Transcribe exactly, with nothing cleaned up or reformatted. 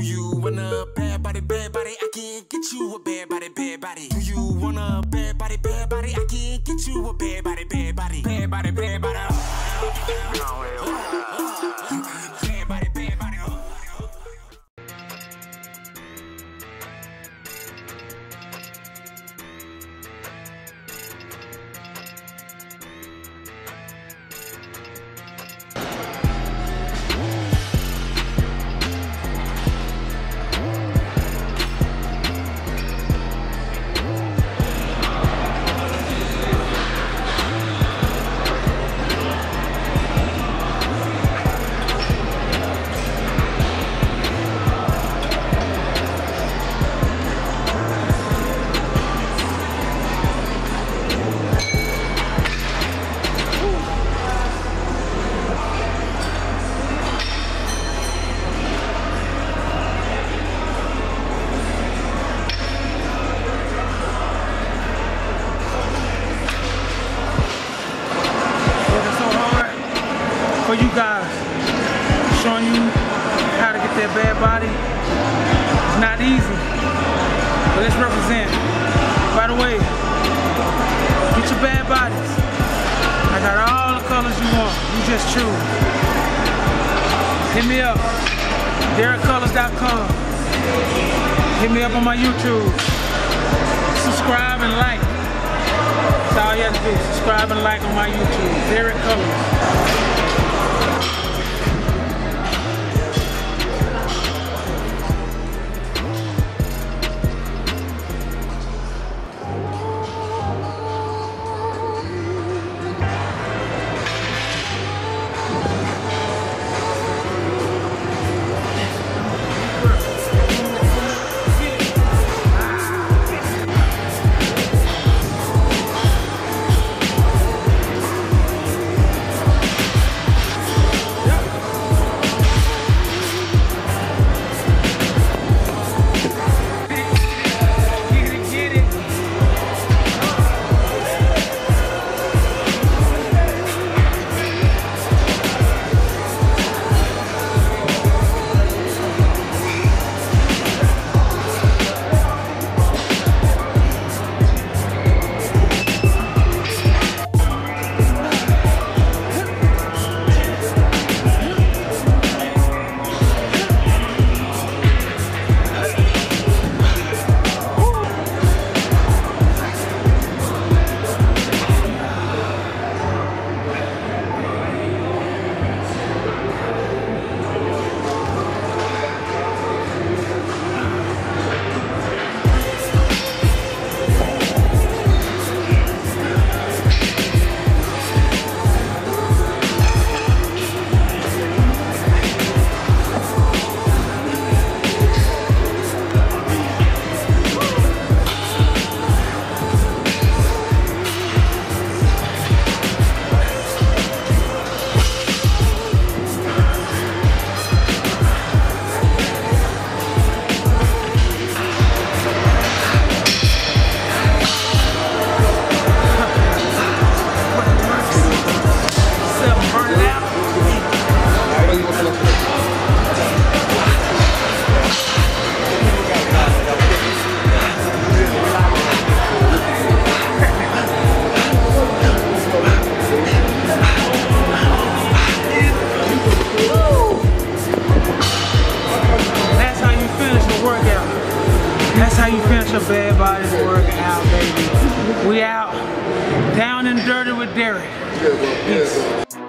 you want a bad body, bad body? I can get you a bad body, bad body. Do you want a bad body, bad body? I can get you a bad body, bad body. Bad body, bad body. Bad body, bad body. For you guys, showing you how to get that bad body. It's not easy, but let's represent. By the way, get your bad bodies. I got all the colors you want. You just choose. Hit me up, Derrick Cullors dot com. Hit me up on my YouTube. Subscribe and like. That's all you have to do. Subscribe and like on my YouTube. Derrick Cullors. That's how you finish a bad body workout, baby. We out, down and dirty with Derrick. Peace.